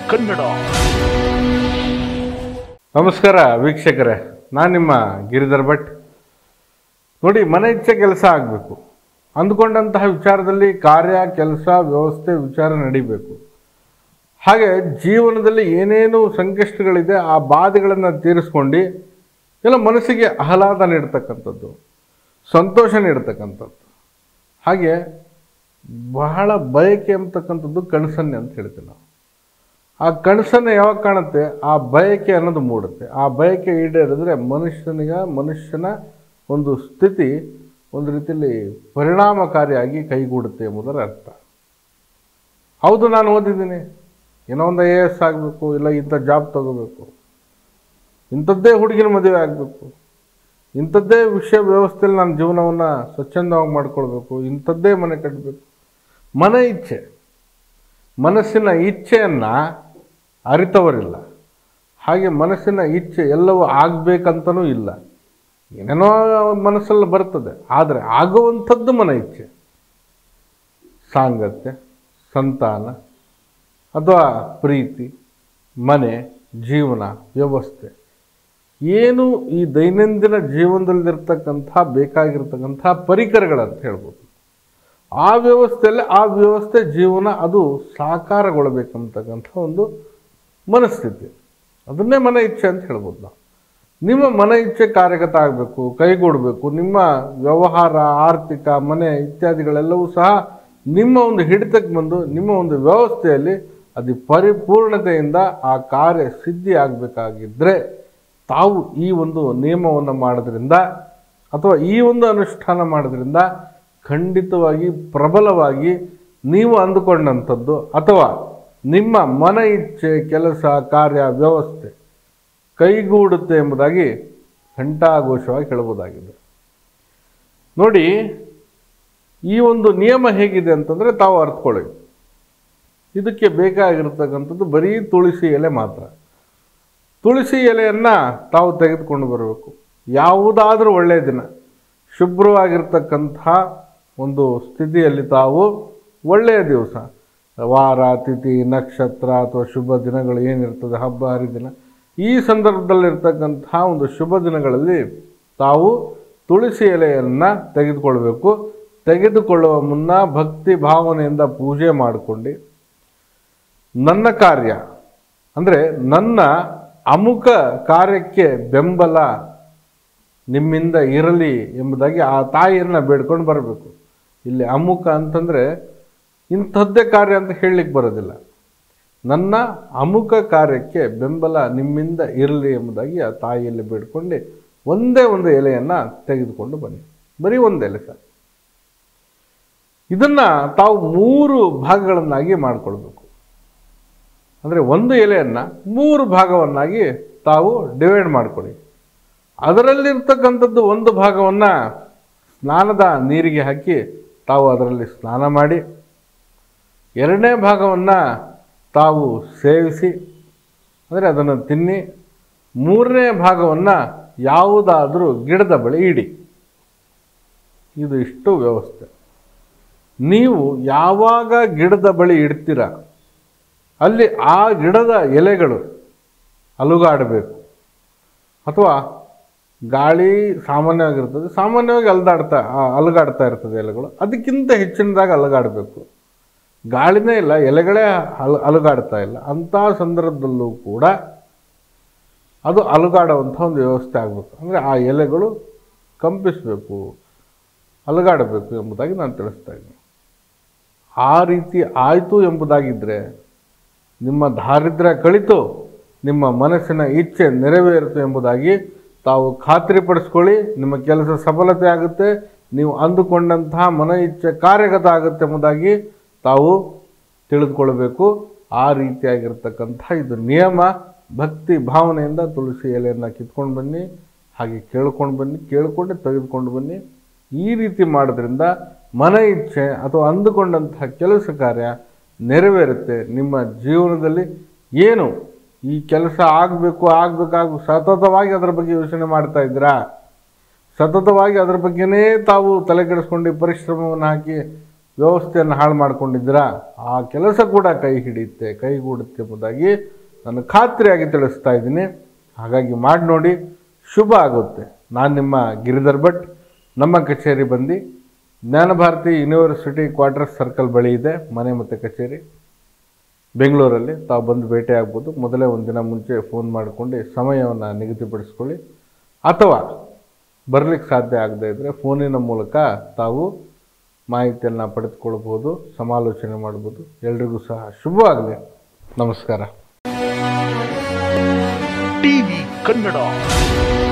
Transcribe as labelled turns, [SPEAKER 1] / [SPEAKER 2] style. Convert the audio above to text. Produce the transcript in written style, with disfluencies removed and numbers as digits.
[SPEAKER 1] ಕನ್ನಡ.
[SPEAKER 2] ನಮಸ್ಕಾರ ವೀಕ್ಷಕರೇ, ನಾನು ನಿಮ್ಮ ಗಿರಿಧರ್ ಭಟ್. ನೋಡಿ, ಮನೆ ಇಚ್ಛೆ ಕೆಲಸ ಆಗಬೇಕು, ಅಂದುಕೊಂಡಂತಹ ವಿಚಾರದಲ್ಲಿ ಕಾರ್ಯ, ಕೆಲಸ, ವ್ಯವಸ್ಥೆ, ವಿಚಾರ ನಡಿಬೇಕು. ಹಾಗೆ ಜೀವನದಲ್ಲಿ ಏನೇನು ಸಂಕಷ್ಟಗಳಿದೆ ಆ ಬಾಧೆಗಳನ್ನು ತೀರಿಸ್ಕೊಂಡು ಎಲ್ಲ ಮನಸ್ಸಿಗೆ ಆಹ್ಲಾದ ನೀಡ್ತಕ್ಕಂಥದ್ದು, ಸಂತೋಷ ನೀಡ್ತಕ್ಕಂಥದ್ದು. ಹಾಗೆ ಬಹಳ ಬಯಕೆ ಅಂತಕ್ಕಂಥದ್ದು ಕನಸನ್ನೆ ಅಂತ ಹೇಳ್ತೀವಿ ನಾವು. ಆ ಕನಸನ್ನು ಯಾವಾಗ ಕಾಣುತ್ತೆ, ಆ ಬಯಕೆ ಅನ್ನೋದು ಮೂಡುತ್ತೆ. ಆ ಬಯಕೆ ಈಡೇರಿದ್ರೆ ಮನುಷ್ಯನ ಒಂದು ಸ್ಥಿತಿ ಒಂದು ರೀತಿಯಲ್ಲಿ ಪರಿಣಾಮಕಾರಿಯಾಗಿ ಕೈಗೂಡುತ್ತೆ ಎಂಬುದರ ಅರ್ಥ. ಹೌದು, ನಾನು ಓದಿದ್ದೀನಿ, ಏನೋ ಒಂದು IAS ಆಗಬೇಕು, ಇಲ್ಲ ಇಂಥ ಜಾಬ್ ತಗೋಬೇಕು, ಇಂಥದ್ದೇ ಹುಡುಗಿನ ಮದುವೆ ಆಗಬೇಕು, ಇಂಥದ್ದೇ ವಿಷಯ ವ್ಯವಸ್ಥೆಯಲ್ಲಿ ನಾನು ಜೀವನವನ್ನು ಸ್ವಚ್ಛಂದವಾಗಿ ಮಾಡ್ಕೊಳ್ಬೇಕು, ಇಂಥದ್ದೇ ಮನೆ ಕಟ್ಟಬೇಕು. ಮನ ಇಚ್ಛೆ, ಮನಸ್ಸಿನ ಇಚ್ಛೆಯನ್ನು ಅರಿತವರಿಲ್ಲ. ಹಾಗೆ ಮನಸ್ಸಿನ ಇಚ್ಛೆ ಎಲ್ಲವೂ ಆಗಬೇಕಂತನೂ ಇಲ್ಲ. ಏನೇನೋ ಮನಸ್ಸಲ್ಲಿ ಬರ್ತದೆ, ಆದರೆ ಆಗುವಂಥದ್ದು ಮನ ಇಚ್ಛೆ. ಸಾಂಗತ್ಯ, ಸಂತಾನ ಅಥವಾ ಪ್ರೀತಿ, ಮನೆ, ಜೀವನ, ವ್ಯವಸ್ಥೆ, ಏನು ಈ ದೈನಂದಿನ ಜೀವನದಲ್ಲಿರ್ತಕ್ಕಂಥ ಬೇಕಾಗಿರ್ತಕ್ಕಂಥ ಪರಿಕರಗಳಂತ ಹೇಳ್ಬೋದು. ಆ ವ್ಯವಸ್ಥೆ ಜೀವನ ಅದು ಸಾಕಾರಗೊಳ್ಳಬೇಕಂತಕ್ಕಂಥ ಒಂದು ಮನಸ್ಥಿತಿ, ಅದನ್ನೇ ಮನ ಇಚ್ಛೆ ಅಂತ ಹೇಳ್ಬೋದು ನಾವು. ನಿಮ್ಮ ಮನ ಇಚ್ಛೆ ಕಾರ್ಯಗತ ಆಗಬೇಕು, ಕೈಗೂಡಬೇಕು. ನಿಮ್ಮ ವ್ಯವಹಾರ, ಆರ್ಥಿಕ, ಮನೆ ಇತ್ಯಾದಿಗಳೆಲ್ಲವೂ ಸಹ ನಿಮ್ಮ ಒಂದು ಹಿಡಿತಕ್ಕೆ ಬಂದು ನಿಮ್ಮ ಒಂದು ವ್ಯವಸ್ಥೆಯಲ್ಲಿ ಅದು ಪರಿಪೂರ್ಣತೆಯಿಂದ ಆ ಕಾರ್ಯ ಸಿದ್ಧಿ ಆಗಬೇಕಾಗಿದ್ದರೆ ತಾವು ಈ ಒಂದು ನಿಯಮವನ್ನು ಮಾಡೋದ್ರಿಂದ ಅಥವಾ ಈ ಒಂದು ಅನುಷ್ಠಾನ ಮಾಡೋದ್ರಿಂದ ಖಂಡಿತವಾಗಿ ಪ್ರಬಲವಾಗಿ ನೀವು ಅಂದುಕೊಂಡಂಥದ್ದು ಅಥವಾ ನಿಮ್ಮ ಮನ ಇಚ್ಛೆ, ಕೆಲಸ, ಕಾರ್ಯ, ವ್ಯವಸ್ಥೆ ಕೈಗೂಡುತ್ತೆ ಎಂಬುದಾಗಿ ಘಂಟಾಘೋಷವಾಗಿ ಹೇಳಬಹುದಾಗಿದೆ. ನೋಡಿ, ಈ ಒಂದು ನಿಯಮ ಹೇಗಿದೆ ಅಂತಂದರೆ ತಾವು ಅರ್ಥಕೊಳ್ಳಿ. ಇದಕ್ಕೆ ಬೇಕಾಗಿರ್ತಕ್ಕಂಥದ್ದು ಬರೀ ತುಳಸಿ ಎಲೆ ಮಾತ್ರ. ತುಳಸಿ ಎಲೆಯನ್ನು ತಾವು ತೆಗೆದುಕೊಂಡು ಬರಬೇಕು. ಯಾವುದಾದ್ರೂ ಒಳ್ಳೆಯ ದಿನ, ಶುಭ್ರವಾಗಿರ್ತಕ್ಕಂಥ ಒಂದು ಸ್ಥಿತಿಯಲ್ಲಿ ತಾವು ಒಳ್ಳೆಯ ದಿವಸ, ವಾರ, ತಿಥಿ, ನಕ್ಷತ್ರ ಅಥವಾ ಶುಭ ದಿನಗಳು ಏನಿರ್ತದೆ, ಹಬ್ಬ ಹರಿದಿನ, ಈ ಸಂದರ್ಭದಲ್ಲಿರ್ತಕ್ಕಂಥ ಒಂದು ಶುಭ ದಿನಗಳಲ್ಲಿ ತಾವು ತುಳಸಿ ಎಲೆಯನ್ನು ತೆಗೆದುಕೊಳ್ಬೇಕು. ತೆಗೆದುಕೊಳ್ಳುವ ಮುನ್ನ ಭಕ್ತಿ ಭಾವನೆಯಿಂದ ಪೂಜೆ ಮಾಡಿಕೊಂಡು ನನ್ನ ಕಾರ್ಯ ಅಂದರೆ ನನ್ನ ಅಮುಖ ಕಾರ್ಯಕ್ಕೆ ಬೆಂಬಲ ನಿಮ್ಮಿಂದ ಇರಲಿ ಎಂಬುದಾಗಿ ಆ ತಾಯಿಯನ್ನು ಬೇಡ್ಕೊಂಡು ಬರಬೇಕು. ಇಲ್ಲಿ ಅಮುಖ ಅಂತಂದರೆ ಇಂಥದ್ದೇ ಕಾರ್ಯ ಅಂತ ಹೇಳಲಿಕ್ಕೆ ಬರೋದಿಲ್ಲ. ನನ್ನ ಅಮುಖ ಕಾರ್ಯಕ್ಕೆ ಬೆಂಬಲ ನಿಮ್ಮಿಂದ ಇರಲಿ ಎಂಬುದಾಗಿ ಆ ತಾಯಿಯಲ್ಲಿ ಬೇಡ್ಕೊಂಡು ಒಂದೇ ಒಂದು ಎಲೆಯನ್ನು ತೆಗೆದುಕೊಂಡು ಬನ್ನಿ. ಬರೀ ಒಂದು ಎಲೆ ಸರ್. ಇದನ್ನು ತಾವು 3 ಭಾಗಗಳನ್ನಾಗಿ ಮಾಡಿಕೊಳ್ಬೇಕು. ಅಂದರೆ ಒಂದು ಎಲೆಯನ್ನು 3 ಭಾಗವನ್ನಾಗಿ ತಾವು ಡಿವೈಡ್ ಮಾಡಿಕೊಡಿ. ಅದರಲ್ಲಿರ್ತಕ್ಕಂಥದ್ದು ಒಂದು ಭಾಗವನ್ನು ಸ್ನಾನದ ನೀರಿಗೆ ಹಾಕಿ ತಾವು ಅದರಲ್ಲಿ ಸ್ನಾನ ಮಾಡಿ, 2ನೇ ಭಾಗವನ್ನು ತಾವು ಸೇವಿಸಿ ಅಂದರೆ ಅದನ್ನು ತಿನ್ನಿ, 3ನೇ ಭಾಗವನ್ನು ಯಾವುದಾದರೂ ಗಿಡದ ಬಳಿ ಇಡಿ. ಇದು ಇಷ್ಟು ವ್ಯವಸ್ಥೆ. ನೀವು ಯಾವಾಗ ಗಿಡದ ಬಳಿ ಇಡ್ತೀರ ಅಲ್ಲಿ ಆ ಗಿಡದ ಎಲೆಗಳು ಅಲುಗಾಡಬೇಕು. ಅಥವಾ ಗಾಳಿ ಸಾಮಾನ್ಯವಾಗಿರ್ತದೆ, ಸಾಮಾನ್ಯವಾಗಿ ಅಲುಗಾಡ್ತಾ ಇರ್ತದೆ ಎಲೆಗಳು, ಅದಕ್ಕಿಂತ ಹೆಚ್ಚಿನದಾಗಿ ಅಲುಗಾಡಬೇಕು. ಗಾಳಿನೇ ಇಲ್ಲ, ಎಲೆಗಳೇ ಅಲುಗಾಡ್ತಾ ಇಲ್ಲ. ಅಂಥ ಸಂದರ್ಭದಲ್ಲೂ ಕೂಡ ಅದು ಅಲುಗಾಡುವಂಥ ಒಂದು ವ್ಯವಸ್ಥೆ ಆಗಬೇಕು. ಅಂದರೆ ಆ ಎಲೆಗಳು ಕಂಪಿಸಬೇಕು, ಅಲುಗಾಡಬೇಕು ಎಂಬುದಾಗಿ ನಾನು ತಿಳಿಸ್ತಾ ಇದ್ದೀನಿ. ಆ ರೀತಿ ಆಯಿತು ಎಂಬುದಾಗಿದ್ದರೆ ನಿಮ್ಮ ದಾರಿದ್ರ್ಯ ಕಳಿತು, ನಿಮ್ಮ ಮನಸ್ಸಿನ ಇಚ್ಛೆ ನೆರವೇರಿತು ಎಂಬುದಾಗಿ ತಾವು ಖಾತ್ರಿಪಡಿಸ್ಕೊಳ್ಳಿ. ನಿಮ್ಮ ಕೆಲಸ ಸಫಲತೆ ಆಗುತ್ತೆ, ನೀವು ಅಂದುಕೊಂಡಂತಹ ಮನ ಇಚ್ಛೆ ಕಾರ್ಯಗತ ಆಗುತ್ತೆ ಎಂಬುದಾಗಿ ತಾವು ತಿಳಿದುಕೊಳ್ಬೇಕು. ಆ ರೀತಿಯಾಗಿರ್ತಕ್ಕಂಥ ಇದು ನಿಯಮ. ಭಕ್ತಿ ಭಾವನೆಯಿಂದ ತುಳಸಿ ಎಲೆಯನ್ನು ಕಿತ್ಕೊಂಡು ಬನ್ನಿ, ಹಾಗೆ ಕೇಳ್ಕೊಂಡು ಬನ್ನಿ, ಕೇಳಿಕೊಂಡೆ ತೆಗೆದುಕೊಂಡು ಬನ್ನಿ. ಈ ರೀತಿ ಮಾಡೋದ್ರಿಂದ ಮನ ಇಚ್ಛೆ ಅಥವಾ ಅಂದುಕೊಂಡಂತಹ ಕೆಲಸ ಕಾರ್ಯ ನೆರವೇರುತ್ತೆ. ನಿಮ್ಮ ಜೀವನದಲ್ಲಿ ಏನು ಈ ಕೆಲಸ ಆಗಬೇಕು ಸತತವಾಗಿ ಅದರ ಬಗ್ಗೆ ಯೋಚನೆ ಮಾಡ್ತಾ ಇದ್ದೀರಾ, ಸತತವಾಗಿ ಅದರ ಬಗ್ಗೆನೇ ತಾವು ತಲೆಕೆಡಿಸ್ಕೊಂಡು ಪರಿಶ್ರಮವನ್ನು ಹಾಕಿ ವ್ಯವಸ್ಥೆಯನ್ನು ಹಾಳು ಮಾಡ್ಕೊಂಡಿದ್ದೀರಾ, ಆ ಕೆಲಸ ಕೂಡ ಕೈ ಹಿಡಿಯುತ್ತೆ, ಕೈಗೂಡುತ್ತೆ ಎಂಬುದಾಗಿ ನಾನು ಖಾತ್ರಿಯಾಗಿ ತಿಳಿಸ್ತಾ ಇದ್ದೀನಿ. ಹಾಗಾಗಿ ಮಾಡಿ ನೋಡಿ, ಶುಭ ಆಗುತ್ತೆ. ನಾನು ನಿಮ್ಮ ಗಿರಿಧರ್ ಭಟ್. ನಮ್ಮ ಕಚೇರಿ ಬಂದು ಜ್ಞಾನಭಾರತಿ ಯೂನಿವರ್ಸಿಟಿ ಕ್ವಾರ್ಟರ್ಸ್ ಸರ್ಕಲ್ ಬಳಿ ಇದೆ ಮನೆ ಮತ್ತು ಕಚೇರಿ, ಬೆಂಗಳೂರಲ್ಲಿ. ತಾವು ಬಂದು ಭೇಟಿ ಆಗ್ಬೋದು. ಮೊದಲೇ ಒಂದು ದಿನ ಮುಂಚೆ ಫೋನ್ ಮಾಡಿಕೊಂಡು ಸಮಯವನ್ನು ನಿಗದಿಪಡಿಸ್ಕೊಳ್ಳಿ. ಅಥವಾ ಬರಲಿಕ್ಕೆ ಸಾಧ್ಯ ಆಗದೇ ಇದ್ದರೆ ಫೋನಿನ ಮೂಲಕ ತಾವು ಮಾಹಿತಿಯನ್ನು ಪಡೆದುಕೊಳ್ಬೋದು, ಸಮಾಲೋಚನೆ ಮಾಡ್ಬೋದು. ಎಲ್ರಿಗೂ ಸಹ ಶುಭವಾಗಲಿ. ನಮಸ್ಕಾರ.
[SPEAKER 1] ಟಿವಿ ಕನ್ನಡ.